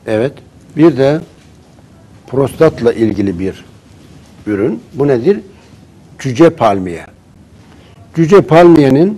Evet. Bir de prostatla ilgili bir ürün. Bu nedir? Cüce palmiye. Cüce palmiye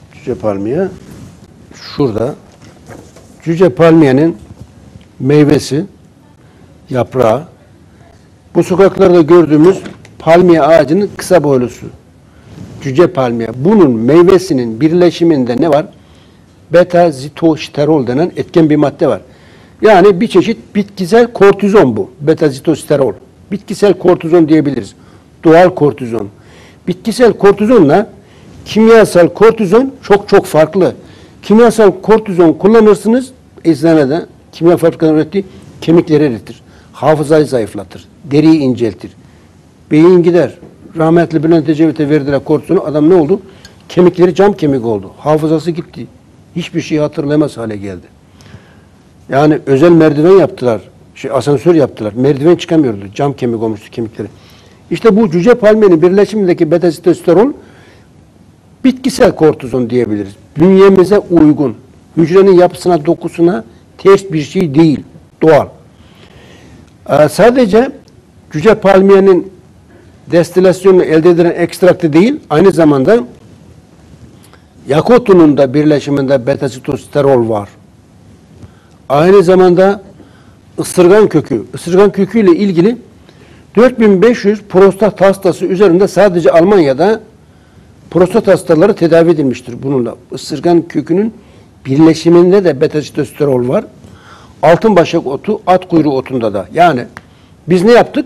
şurada. Cüce palmiyenin meyvesi, yaprağı, bu sokaklarda gördüğümüz palmiye ağacının kısa boylusu. Cüce palmiye. Bunun meyvesinin birleşiminde ne var? Beta-zitosterol denen etken bir madde var. Yani bir çeşit bitkisel kortizon bu. Beta-zitosterol. Bitkisel kortizon diyebiliriz. Doğal kortizon. Bitkisel kortizonla kimyasal kortizon çok farklı. Kimyasal kortizon kullanırsınız, eczanede kimya fabrikalarının ürettiği kemikleri eritir. Hafızayı zayıflatır. Deriyi inceltir. Beyin gider. Rahmetli Bülent Ecevit'e verdiler kortizonu. Adam ne oldu? Kemikleri cam kemik oldu. Hafızası gitti. Hiçbir şeyi hatırlamaz hale geldi. Yani özel merdiven yaptılar. Asansör yaptılar. Merdiven çıkamıyordu. Cam kemik olmuştu kemikleri. İşte bu cüce palmiyenin birleşimindeki beta-sitosterol bitkisel kortizon diyebiliriz. Bünyemize uygun. Hücrenin yapısına, dokusuna ters bir şey değil. Doğal. Sadece cüce palmiyenin destilasyonunu elde edilen ekstraktı değil, aynı zamanda yakotunun da birleşiminde beta-sitosterol var. Aynı zamanda ısırgan köküyle ilgili 4500 prostat hastası üzerinde sadece Almanya'da prostat hastaları tedavi edilmiştir bununla. Isırgan kökünün birleşiminde de beta-sitosterol var. Altınbaşak otu, at kuyruğu otunda da. Yani biz ne yaptık?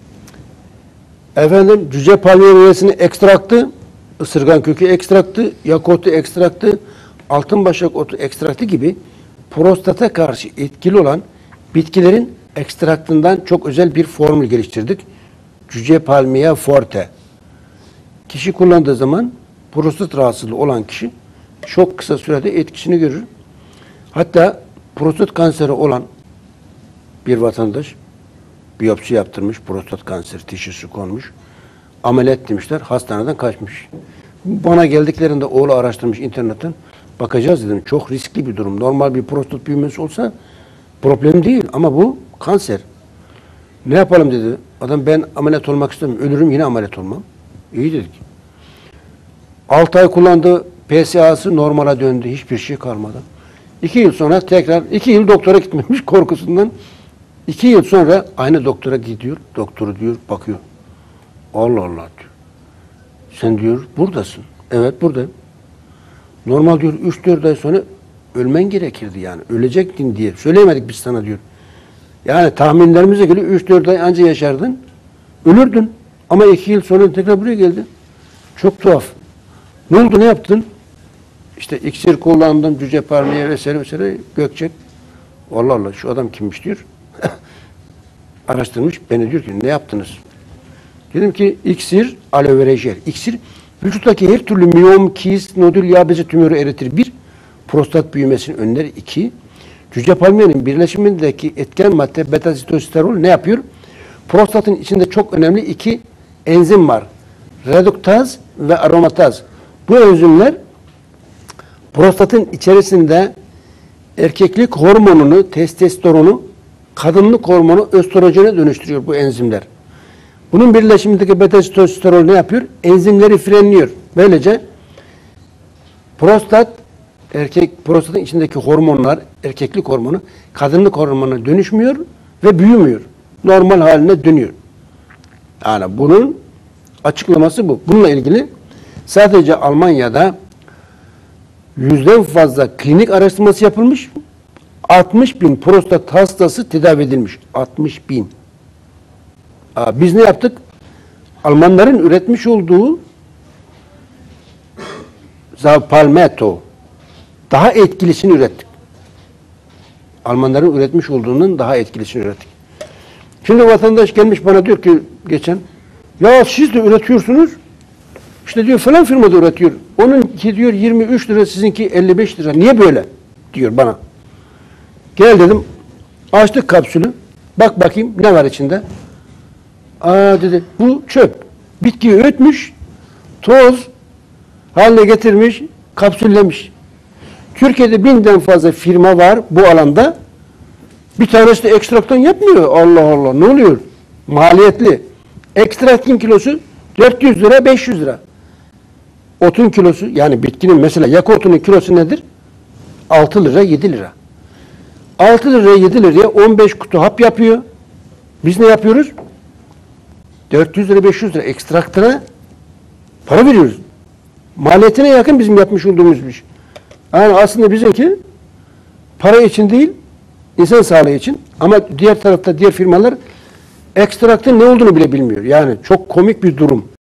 Cüce palmiye meyvesini ekstraktı, ısırgan kökü ekstraktı, yakotu ekstraktı, altınbaşak otu ekstraktı gibi prostata karşı etkili olan bitkilerin ekstraktından çok özel bir formül geliştirdik. Cüce palmiye forte. Kişi kullandığı zaman prostat rahatsızlığı olan kişi çok kısa sürede etkisini görür. Hatta prostat kanseri olan bir vatandaş biyopsi yaptırmış, prostat kanseri teşhisi konmuş. Ameliyat demişler, hastaneden kaçmış. Bana geldiklerinde oğlu araştırmış internetten. Bakacağız dedim. Çok riskli bir durum. Normal bir prostat büyümesi olsa problem değil ama bu kanser. Ne yapalım dedi. Adam ben ameliyat olmak istemiyorum. Ölürüm yine ameliyat olmam. İyi dedik. 6 ay kullandı. PSA'sı normale döndü. Hiçbir şey kalmadı. 2 yıl sonra tekrar 2 yıl doktora gitmemiş korkusundan. 2 yıl sonra aynı doktora gidiyor. Doktoru diyor bakıyor. Allah Allah diyor. Sen diyor buradasın. Evet buradayım. Normal diyor 3-4 ay sonra ölmen gerekirdi yani. Ölecektin diye. Söyleyemedik biz sana diyor. Yani tahminlerimize göre 3-4 ay anca yaşardın. Ölürdün. Ama 2 yıl sonra tekrar buraya geldin. Çok tuhaf. Ne oldu ne yaptın? İşte iksir kullandım, cüce palmiye vesaire Gökçek. Allah Allah şu adam kimmiş diyor. Araştırmış. Beni diyor ki ne yaptınız? Dedim ki iksir, aloe vera jel. İksir vücuttaki her türlü miyom, kist, nodül, yağ bezi tümörü eritir. 1. Prostat büyümesini önler. 2. Cüce palmiyenin birleşimindeki etken madde beta-sitosterol ne yapıyor? Prostatın içinde çok önemli 2 enzim var. Reduktaz ve aromataz. Bu enzimler prostatın içerisinde erkeklik hormonunu, testosteronu, kadınlık hormonu östrojene dönüştürüyor bu enzimler. Bunun birleşimindeki beta-sitosterol ne yapıyor? Enzimleri frenliyor. Böylece prostatın içindeki hormonlar, erkeklik hormonu, kadınlık hormonuna dönüşmüyor ve büyümüyor. Normal haline dönüyor. Yani bunun açıklaması bu. Bununla ilgili sadece Almanya'da 100'den fazla klinik araştırması yapılmış. 60.000 prostat hastası tedavi edilmiş. 60.000. Biz ne yaptık? Almanların üretmiş olduğu Zavpalmetto daha etkilisini ürettik. Almanların üretmiş olduğunun daha etkilisini ürettik. Şimdi vatandaş gelmiş bana diyor ki geçen ya siz de üretiyorsunuz. İşte diyor falan firmada üretiyor. Onunki diyor 23 lira, sizinki 55 lira. Niye böyle? Diyor bana. Gel dedim. Açtık kapsülü. Bak bakayım ne var içinde. Dedi bu çöp. Bitkiyi öğütmüş. Toz haline getirmiş. Kapsüllemiş. Türkiye'de 1000'den fazla firma var bu alanda. Bir tanesi de ekstraktan yapmıyor. Allah Allah, ne oluyor? Maliyetli. Ekstraktın kilosu 400 lira, 500 lira. Otun kilosu, yani bitkinin mesela yak otunun kilosu nedir? 6 lira, 7 lira. 6 liraya 7 liraya 15 kutu hap yapıyor. Biz ne yapıyoruz? 400 lira, 500 lira ekstraktına para veriyoruz. Maliyetine yakın bizim yapmış olduğumuz bir şey. Yani aslında bizimki para için değil, insan sağlığı için. Ama diğer tarafta diğer firmalar ekstraktın ne olduğunu bile bilmiyor. Yani çok komik bir durum.